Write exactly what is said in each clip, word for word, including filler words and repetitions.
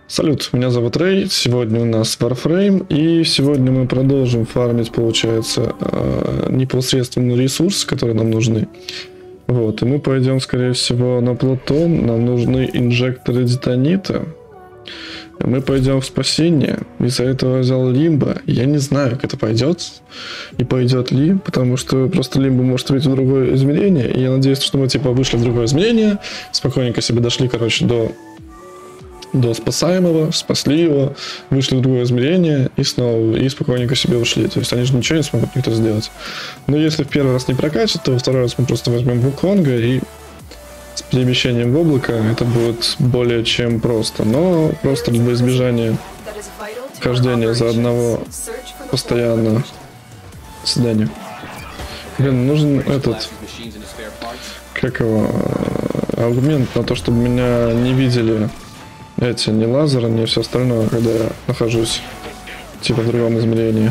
Салют, меня зовут Рэй, сегодня у нас Warframe, и сегодня мы продолжим фармить, получается, непосредственно ресурсы, которые нам нужны. Вот, и мы пойдем, скорее всего, на Плутон, нам нужны инжекторы детонита. Мы пойдем в спасение, из-за этого взял Лимбо, я не знаю, как это пойдет, и пойдет ли, потому что просто Лимбо может выйти в другое измерение, и я надеюсь, что мы типа вышли в другое измерение, спокойненько себе дошли, короче, до... до спасаемого, спасли его, вышли в другое измерение и снова, и спокойненько себе ушли. То есть они же ничего не смогут никто сделать. Но если в первый раз не прокатит, то во второй раз мы просто возьмем Вуконга и с перемещением в облако это будет более чем просто. Но просто для избежания хождения за одного постоянно задания. Блин, нужен этот, как его, аргумент на то, чтобы меня не видели эти, не лазеры, не все остальное, когда я нахожусь типа в другом измерении.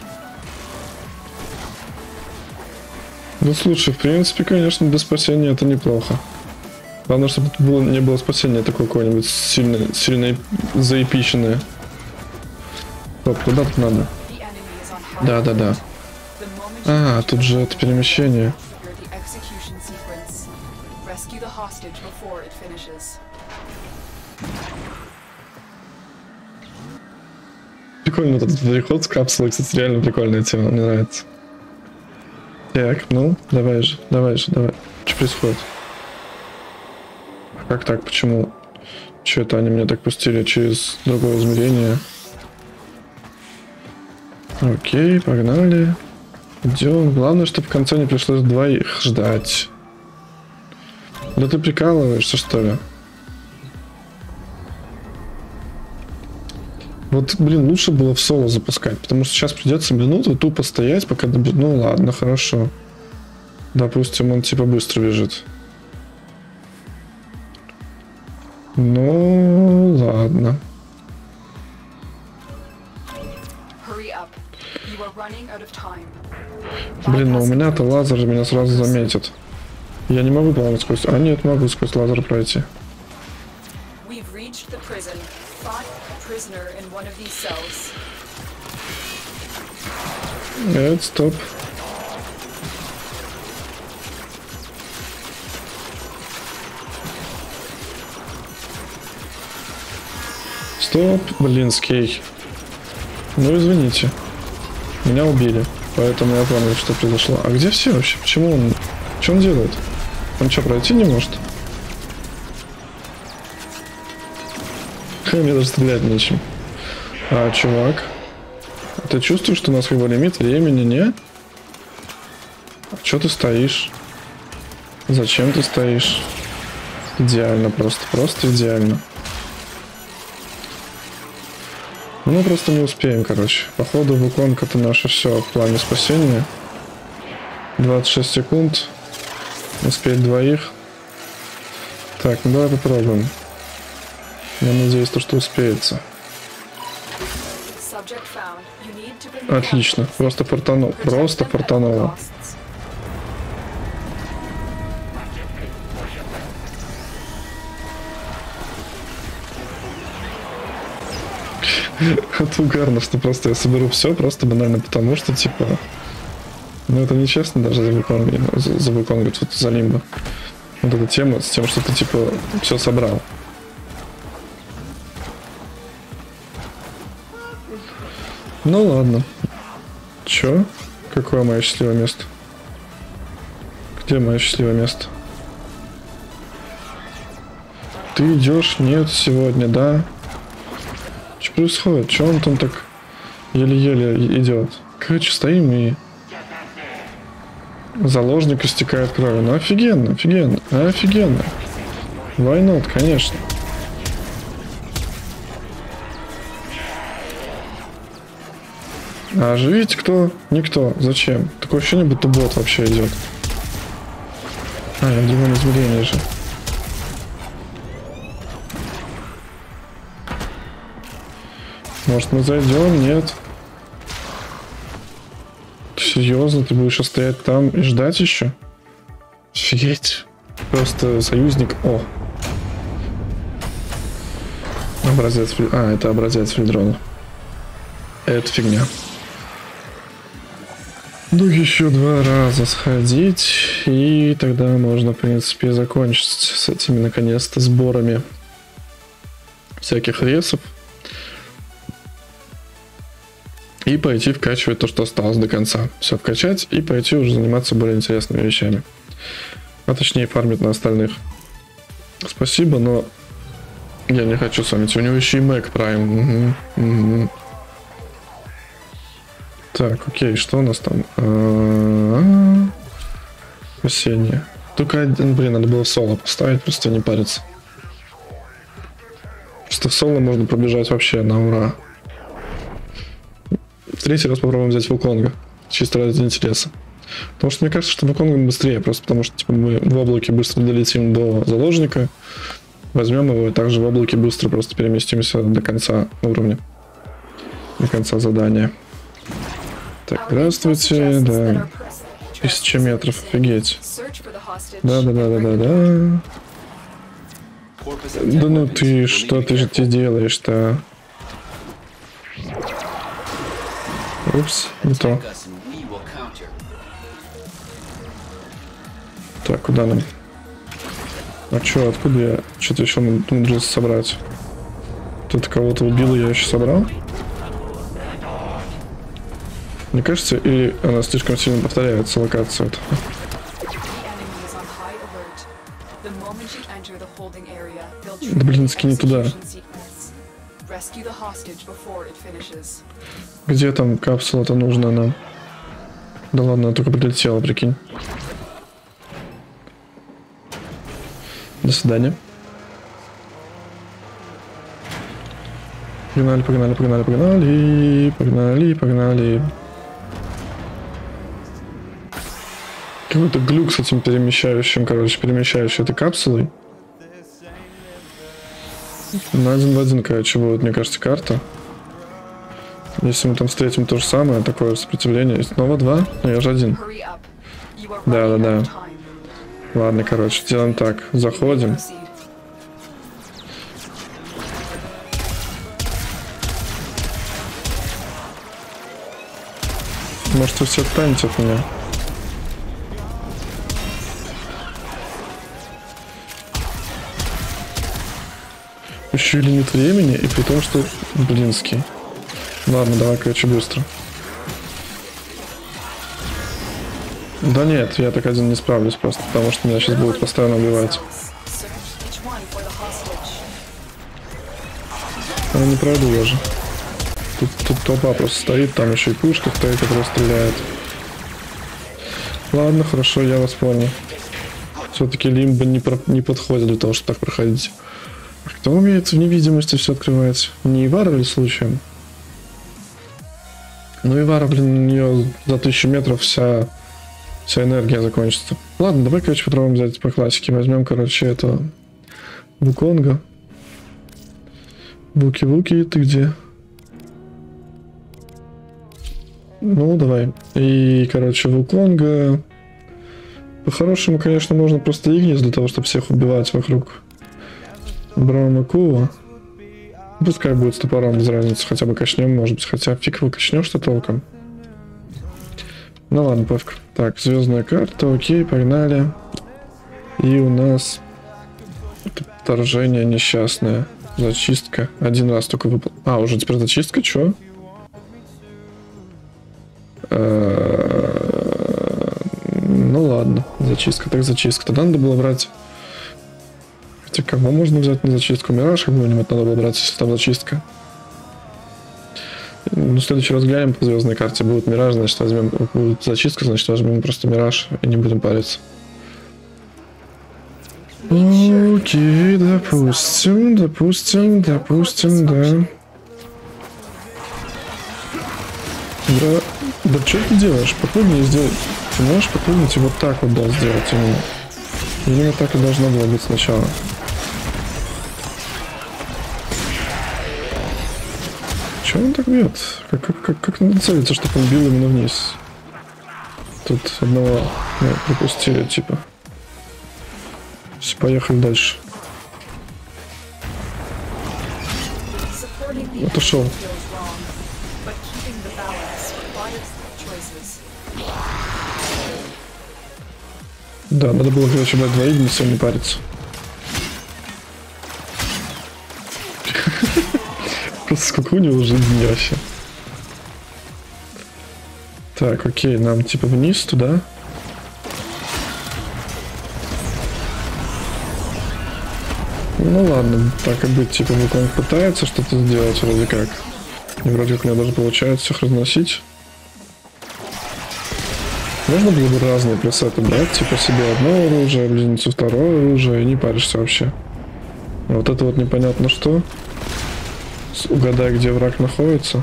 Ну слушай, в принципе, конечно, до спасения это неплохо. Главное, чтобы было, не было спасения такое какое-нибудь сильно, сильно заэпиченное. Стоп, куда тут надо? Да, да, да. А, тут же это перемещение. Прикольно этот переход с капсулой, кстати, реально прикольная тема, мне нравится. Так, ну, давай же, давай же, давай. Что происходит? Как так, почему? Че это они меня так пустили через другое измерение? Окей, погнали. Идем. Главное, чтобы в конце не пришлось двоих ждать. Да ты прикалываешься, что ли? Вот, блин, лучше было в соло запускать, потому что сейчас придется минуту тупо стоять, пока добежит. Ну ладно, хорошо. Допустим, он типа быстро бежит. Ну ладно. Блин, ну у меня-то лазер меня сразу заметит. Я не могу, по-моему, сквозь... А нет, могу сквозь лазер пройти. Нет, стоп. Стоп, блин, скей. Ну, извините. Меня убили. Поэтому я понял, что произошло. А где все вообще? Почему он... Что он делает? Он что, пройти не может? Мне даже стрелять нечем. А, чувак, ты чувствуешь, что у нас как бы лимит времени, не? Че ты стоишь? Зачем ты стоишь? Идеально просто, просто идеально. Ну, просто не успеем, короче. Походу, Вуконг это наше все в плане спасения. двадцать шесть секунд. Успеть двоих. Так, ну давай попробуем. Я надеюсь, то, что успеется. Отлично. Просто фартануло. Просто фартануло. Это угарно, что просто я соберу все, просто банально потому, что типа... Ну это нечестно даже за Вуконга, за, за Вуконга, тут за Лимбо. Вот эта тема с тем, что ты типа все собрал. Ну ладно. Чё? Какое мое счастливое место? Где мое счастливое место? Ты идешь? Нет, сегодня, да? Что происходит? Че он там так еле-еле идет? Короче, стоим и заложник истекает кровью. Ну офигенно, офигенно, офигенно. Why not, конечно. А оживить кто? Никто. Зачем? Такое ощущение, будто бот вообще идет. А, я в другом измерении же. Может мы зайдем? Нет. Серьезно, ты будешь стоять там и ждать еще? Офигеть. Просто союзник. О. Образец... А, это образец фильдрона. Это фигня. Ну, еще два раза сходить, и тогда можно, в принципе, закончить с этими, наконец-то, сборами всяких ресов. И пойти вкачивать то, что осталось до конца. Все вкачать и пойти уже заниматься более интересными вещами. А точнее, фармить на остальных. Спасибо, но я не хочу с вами. У него еще и Mac Prime. Угу, угу. Так, окей, что у нас там? А-а-а. Осеннее. Только один, блин, надо было в соло поставить, просто не париться. Просто в соло можно пробежать вообще на ура. В третий раз попробуем взять Вулконга. Чисто ради интереса. Потому что мне кажется, что Вулконга быстрее, просто потому что типа, мы в облаке быстро долетим до заложника. Возьмем его и также в облаке быстро просто переместимся до конца уровня. До конца задания. Так, здравствуйте, да. Тысяча метров, офигеть. Да-да-да-да-да-да. Да ну ты, что ты же ты делаешь-то? Упс, не то. Так, куда нам? А чё, откуда я? Что-то еще умудрился собрать. Тут кого-то убил, и я еще собрал? Мне кажется, или она слишком сильно повторяется, локация эта. Да блин, скини туда. Где там капсула-то нужна нам? Да ладно, она только прилетела, прикинь. До свидания. Погнали, погнали, погнали, погнали, погнали, погнали. Какой-то глюк с этим перемещающим, короче, перемещающей этой капсулой. На один в один, короче, будет, мне кажется, карта. Если мы там встретим то же самое, такое сопротивление. Снова два? Ну я же один. Да, да, да. Ладно, короче, делаем так. Заходим. Может, вы все отстанете от меня? Еще и лимит времени, и при том, что блинский. Ладно, давай, короче, быстро. Да нет, я так один не справлюсь просто, потому что меня сейчас будут постоянно убивать. Я не пройду даже. Тут, тут толпа просто стоит, там еще и пушка стоит, которая стреляет. Ладно, хорошо, я вас понял. Все-таки лимба не, про... не подходит для того, чтобы так проходить. А кто умеет в невидимости все открывать? Не Ивара ли случаем? Ну Ивара, блин, у нее за тысячу метров вся, вся энергия закончится. Ладно, давай, короче, попробуем взять по классике. Возьмем, короче, этого Вуконга. Вуки-Вуки, ты где? Ну, давай. И, короче, Вуконга. По-хорошему, конечно, можно просто Игнис для того, чтобы всех убивать вокруг. Брауна Кува. Пускай будет с топором, без разницы. Хотя бы качнем, может быть. Хотя фиг его качнешь-то толком. Ну ладно, пофиг. Так, звездная карта, окей, погнали. И у нас вторжение несчастное. Зачистка. Один раз только выпал. А, уже теперь зачистка, чё? Ну ладно, зачистка, так зачистка. Тогда надо было брать... Хотя кого можно взять на зачистку? Мираж какой-нибудь надо было брать, если там зачистка. Ну, в следующий раз глянем по звездной карте. Будет Мираж, значит возьмем... Будет зачистка, значит возьмем просто Мираж и не будем париться. Окей, допустим, допустим, допустим, да. Да, да что ты делаешь? Попробуй сделать. Ты можешь попробовать вот так вот, да, сделать именно. Именно так и должно было быть сначала. Чего он так бьет? Как, как, как, как надо целиться, чтобы он бил именно вниз? Тут одного ну, пропустили, типа. Все, поехали дальше. Отошел. Да, надо было, короче, брать два Игниса, не париться. Просто сколько у него жизни вообще. Так, окей, нам типа вниз туда. Ну ладно, так и быть, типа Вулкан пытается что-то сделать вроде как. И вроде как у него даже получается всех разносить. Можно было бы разные пресеты брать, типа себе одно оружие, близнецу второе оружие, и не паришься вообще. А вот это вот непонятно что. Угадай, где враг находится.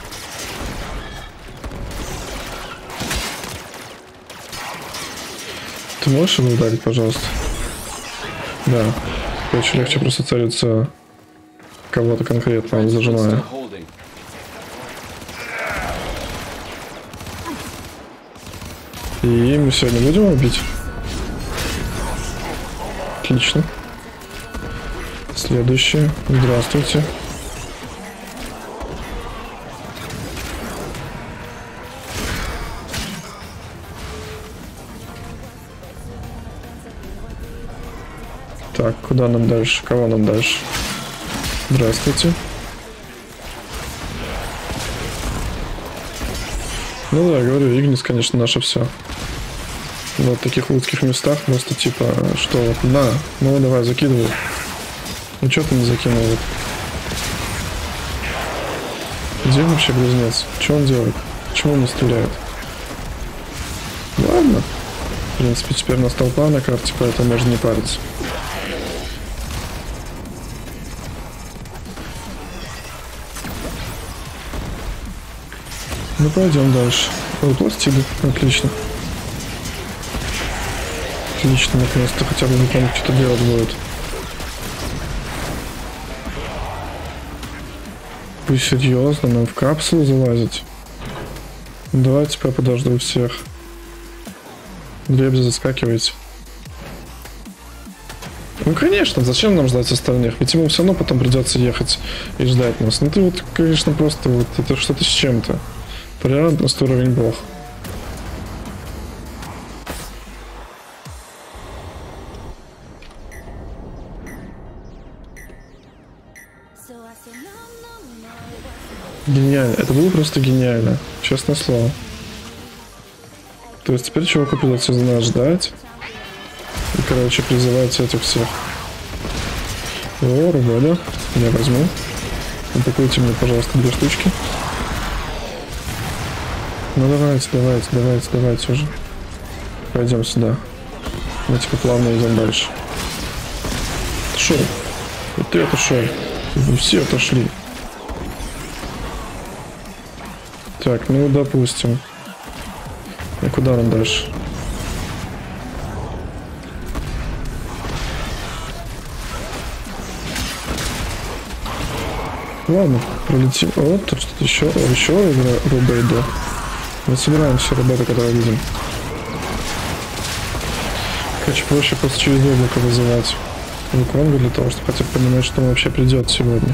Ты можешь его ударить, пожалуйста? Да. Очень легче просто целиться кого-то конкретно, зажимая. И мы сегодня будем убить? Отлично. Следующее. Здравствуйте. Так, куда нам дальше? Кого нам дальше? Здравствуйте. Ну да, говорю, Игнис, конечно, наше все. В вот таких узких местах просто типа, что вот, на, ну давай, закидывай. Ну что ты не закинул? Вот? Где вообще близнец? Что он делает? Почему он не стреляет? Ладно. В принципе, теперь у нас толпа на карте, поэтому можно не париться. Ну пойдем дальше. О, пластиды. Отлично. Отлично, наконец-то хотя бы никому что-то делать будет. Вы серьезно? Нам в капсулу залазить? Давайте я подожду всех. Дребзи, заскакивайте. Ну конечно, зачем нам ждать остальных? Ведь ему все равно потом придется ехать и ждать нас. Ну ты вот, конечно, просто вот это что-то с чем-то. Толерантность уровень бог. Гениально. Это было просто гениально. Честное слово. То есть теперь чуваку придется за нас ждать. И, короче, призывать этих всех. О, Рубеля. Я возьму. Атакуйте мне, пожалуйста, две штучки. Ну давайте, давайте, давайте, давайте уже. Пойдем сюда. Мы типа плавно идем дальше. Отошел. И ты отошел. Вы все отошли. Так, ну допустим. И куда нам дальше? Ладно, пролетим. Вот тут что-то еще. О, еще игра Рубейдо. Мы собираем все работы, которые видим. Короче, проще просто через облако вызывать Вуконга для того, чтобы хотя бы понимать, что он вообще придет сегодня.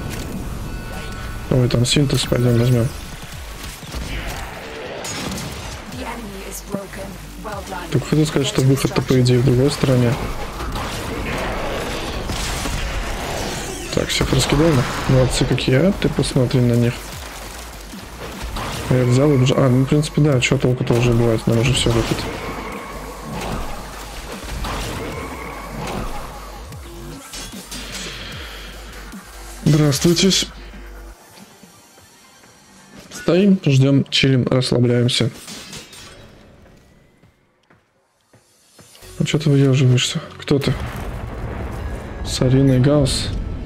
Ой, там синтез пойдем возьмем. Только хотел сказать, что выход-то по идее в другой стороне. Так, всех раскидали. Молодцы какие, а? Ты посмотри на них. Я взял и уже... А, ну в принципе да, что толку-то уже бывает, нам уже все выход. Здравствуйте. Стоим, ждем, чилим, расслабляемся. А что ты выеживаешься? Кто ты? Сарина и Гаусс.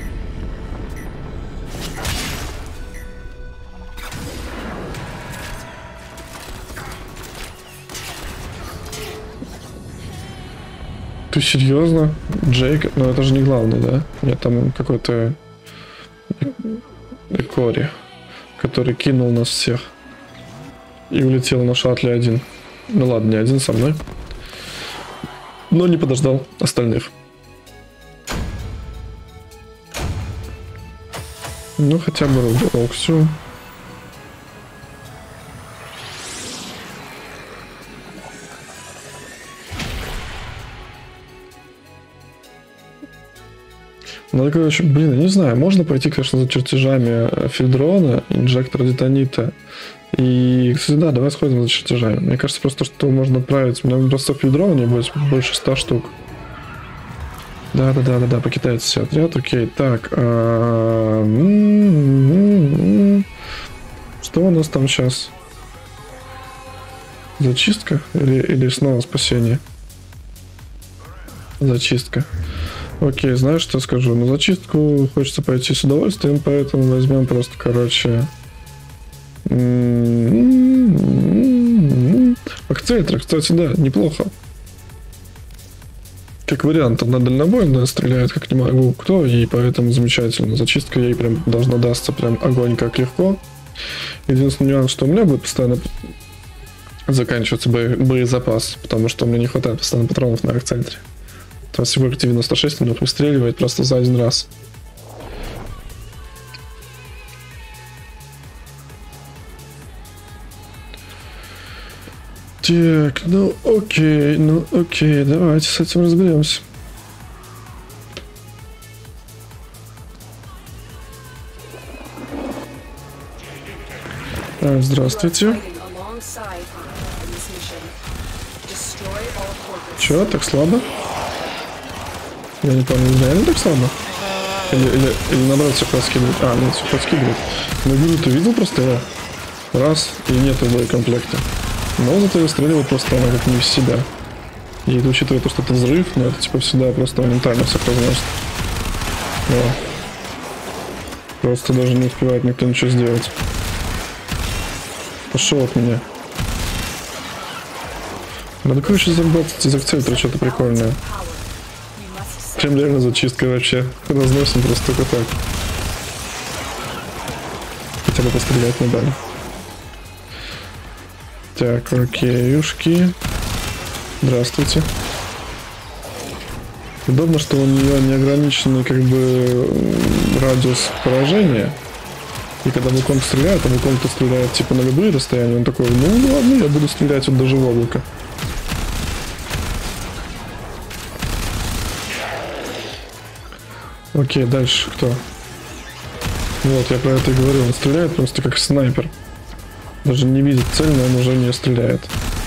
Ты серьезно? Джейк? Ну это же не главный, да? Нет, там какой-то Кори, который кинул нас всех и улетел на шаттле один. Ну ладно, не один, со мной. Но не подождал остальных. Ну, хотя бы рубок, все. Ну, короче, блин, я не знаю, можно пойти, конечно, за чертежами Фильдрона, инжектора детонита. И, кстати, да, давай сходим за чертежами. Мне кажется, просто, что можно отправить. У меня просто Фильдрона не будет больше ста штук. Да-да-да-да-да, покидается все отряд, окей. Так, а... что у нас там сейчас? Зачистка или, или снова спасение? Зачистка. Окей, знаешь, что скажу? На зачистку хочется пойти с удовольствием, поэтому возьмем просто, короче... Акцелятор, кстати, да, неплохо. Как вариант, она дальнобойно стреляет, как не могу кто, и поэтому замечательно. Зачистка ей прям должна дастся прям огонь как легко. Единственный нюанс, что у меня будет постоянно заканчиваться бо боезапас, потому что у меня не хватает постоянно патронов на акцентре. То есть всего девяносто шесть минут выстреливает просто за один раз. Так, ну окей, ну окей, давайте с этим разберемся. Так, здравствуйте. Чё, так слабо? Я не помню, реально так слабо? Или, или, или наоборот все подскидывает? А, нет, все подскидывает. Но Гуру ты видел просто его? Раз, и нету боекомплекта. Но зато выстреливает просто она как не в себя. И это учитывая то, что это взрыв, но это типа всегда просто моментально всех разносит. Да. Просто даже не успевает никто ничего сделать. Пошел от меня. Надо, короче, заработать из акцентра что-то прикольное. Прям реально зачистка вообще. Разносим просто только так. Хотя бы пострелять не дали. Так, окейушки. Здравствуйте. Удобно, что у нее неограниченный как бы радиус поражения. И когда вулкан стреляет, а вулкан-то стреляет типа на любые расстояния, он такой, ну ладно, я буду стрелять вот даже в облако. Окей, дальше кто? Вот, я про это и говорю, он стреляет просто как снайпер. Даже не видит цель, но он уже не стреляет.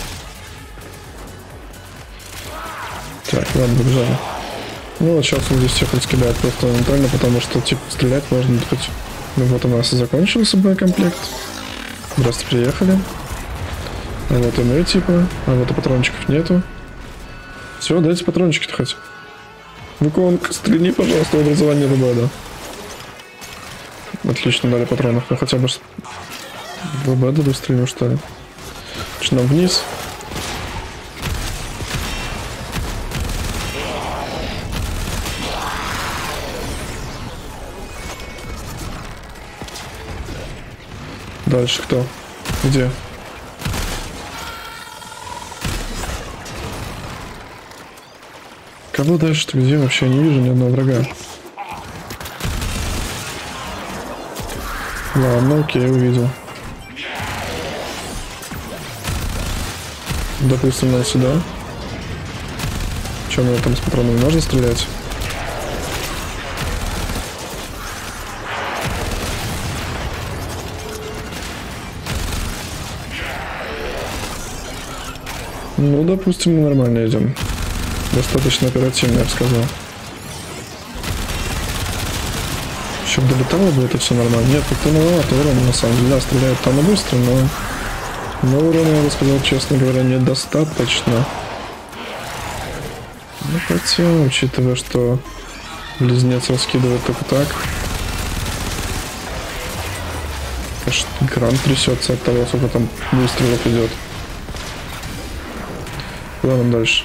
Так, ладно, побежали. Ну вот сейчас он здесь всех раскидает просто моментально, потому что типа стрелять можно хоть. Ну вот у нас и закончился боекомплект. Здравствуйте, приехали. А вот и мы типа, а вот и патрончиков нету. Все, дайте патрончики-то хоть. Вуконг, стрельни, пожалуйста, в образование ВБ, да. Отлично, дали патронов, ну хотя бы ВБ дали стрельну, что ли. Начинаем вниз. Дальше кто? Где? Кого дальше-то где? Вообще не вижу ни одного врага. Ладно, окей, увидел. Допустим, нам сюда. Че, мне там с патронами можно стрелять? Ну, допустим, мы нормально идем. Достаточно оперативно, я бы сказал. Еще бы долетало бы, это все нормально. Нет, как-то маловато урона, на самом деле. Да, стреляет там быстро, но... Но урона, я бы сказал, честно говоря, недостаточно. Ну, хотя, учитывая, что близнец раскидывает только так. Аж экран трясется от того, сколько там выстрелов идет. Куда нам дальше?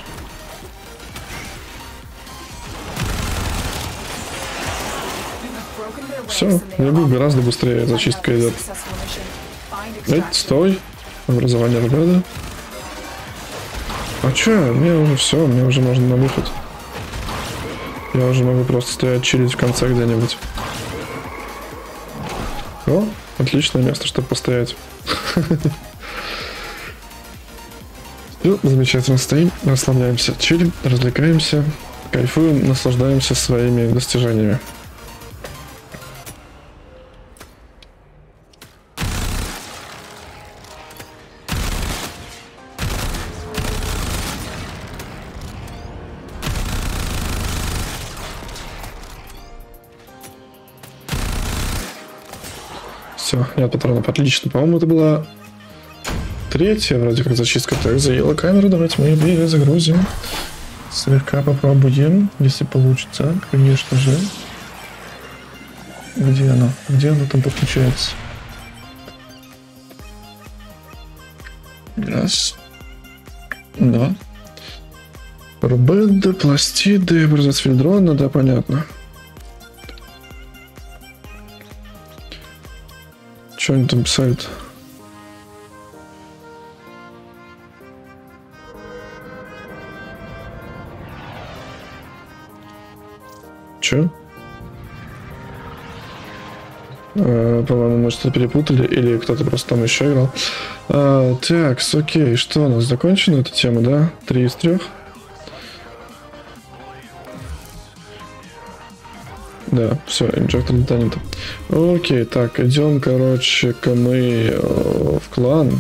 Все, я был гораздо быстрее, зачистка идет. Эй, стой. Образование РБ. А чё? Мне уже все, мне уже можно на выход. Я уже могу просто стоять чилить в конце где-нибудь. О, отличное место, чтобы постоять. Ну, замечательно стоим, расслабляемся, чилим, развлекаемся, кайфуем, наслаждаемся своими достижениями. Все, нет патронов, отлично. По-моему, это была третья вроде как зачистка. Так, заела камеру, давайте мы ее загрузим. Слегка попробуем, если получится, конечно же. Где оно? Где оно там подключается? Раз. Два. Рубеды, пластиды, образец фильдрона, да, понятно. Что они там писают? Че? А, по-моему, мы что-то перепутали, или кто-то просто там еще играл. А, так, окей, что у нас закончена эта тема, да? Три из трех. Да, все, инжектор детонита. Окей, так, идем, короче-ка мы э, в клан.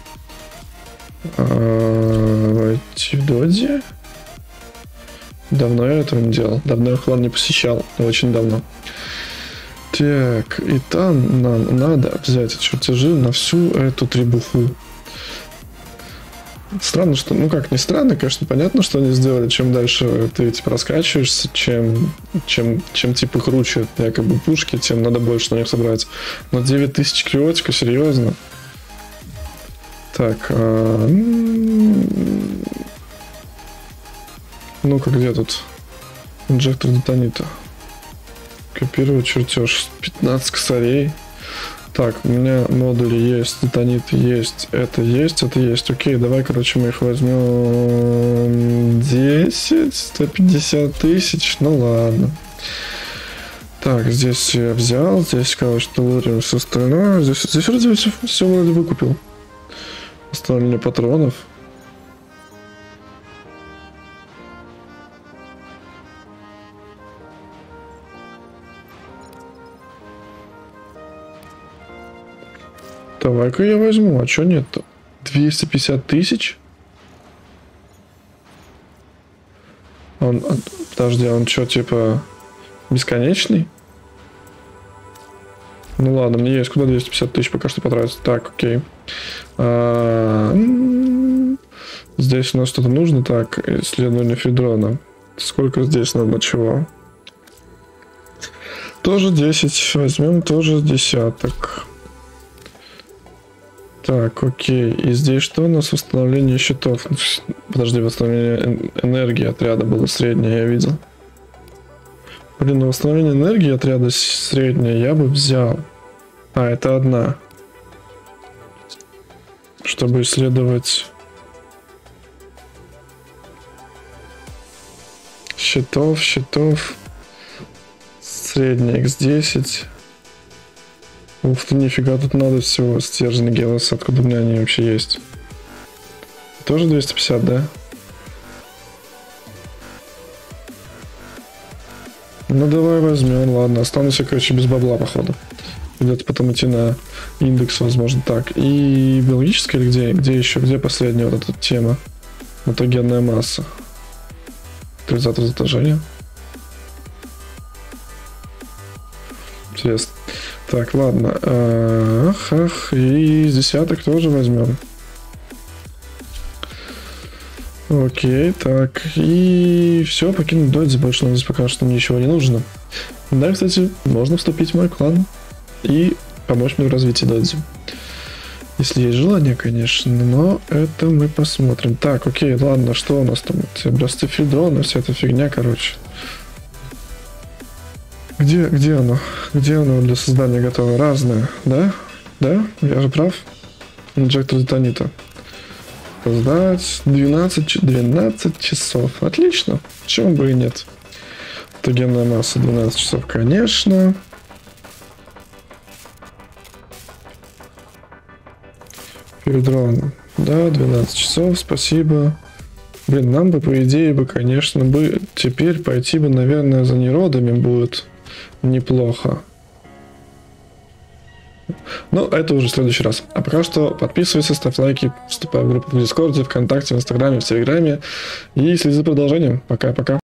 А, войти в доде. Давно я этого не делал. Давно я клан не посещал. Очень давно. Так, и там нам надо взять чертежи на всю эту требуху. Странно, что... Ну как, не странно, конечно, понятно, что они сделали. Чем дальше ты типа раскачиваешься, чем, чем, чем типа круче якобы пушки, тем надо больше на них собрать. Но девять тысяч криотика, серьезно? Так, а... ну-ка, где тут? Инжектор детонита. Копировать чертеж. пятнадцать косарей. Так, у меня модули есть, детонит есть, это есть, это есть. Окей, давай, короче, мы их возьмем десять, сто пятьдесят тысяч, ну ладно. Так, здесь я взял, здесь, короче, долларим все остальное. Здесь, здесь вроде все, все вроде выкупил. Оставление патронов. Давай-ка я возьму, а чё нет-то? двести пятьдесят тысяч? Он, он, подожди, он чё, типа, бесконечный? Ну ладно, мне есть куда двести пятьдесят тысяч пока что потратить. Так, окей. А, здесь у нас что-то нужно. Так, исследование фильдрона. Сколько здесь надо чего? Тоже десять. Возьмем тоже десяток. Так, окей. И здесь что у нас? Восстановление счетов. Подожди, восстановление энергии отряда было среднее, я видел. Блин, на восстановление энергии отряда среднее я бы взял. А, это одна. Чтобы исследовать счетов, счетов. Средний икс десять. Ух ты, нифига, тут надо всего. Стержни Гелоса, откуда у меня они вообще есть? Тоже двести пятьдесят, да? Ну давай возьмем, ладно. Останусь я, короче, без бабла, походу. Придется потом идти на индекс, возможно, так. И биологическая или где? Где еще? Где последняя вот эта тема? Мутагенная масса. Катализатор затяжения. Интересно. Так, ладно. Ах, ах. И с десяток тоже возьмем. Окей, так. И все, покинуть додзи. Больше нам здесь пока что ничего не нужно. Да, кстати, можно вступить в мой клан и помочь мне в развитии додзи. Если есть желание, конечно, но это мы посмотрим. Так, окей, ладно, что у нас там? Образцы фильдрона, вся эта фигня, короче. Где, где оно? Где оно для создания готово? Разное, да? Да? Я же прав? Инжектор детонита. Создать двенадцать, двенадцать часов. Отлично. Почему бы и нет? Мутагенная масса двенадцать часов, конечно. Спидран. Да, двенадцать часов, спасибо. Блин, нам бы, по идее, бы, конечно, бы теперь пойти бы, наверное, за неродами будет неплохо. Но это уже в следующий раз. А пока что подписывайся, ставь лайки, вступай в группу в Дискорде, ВКонтакте, в Инстаграме, в Телеграме и следи за продолжением. Пока-пока.